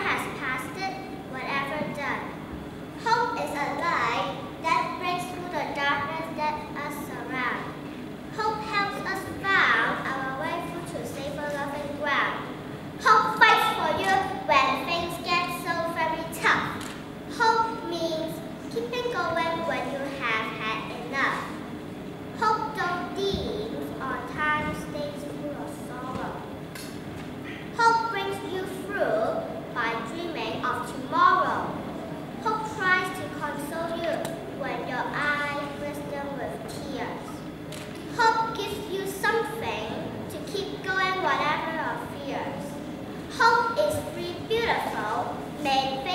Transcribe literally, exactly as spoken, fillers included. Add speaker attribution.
Speaker 1: has passed it, whatever done. Hope is a light that breaks through the darkness that us surround. Hope helps us find our way through to safer loving ground. Hope fights for you when things get so very tough. Hope means keeping going when you have had enough. Hope don't dim on times stays full of sorrow. Hope brings you through by dreaming of tomorrow. Hope tries to console you when your eyes glisten with tears. Hope gives you something to keep going whatever your fears. Hope is free, beautiful, made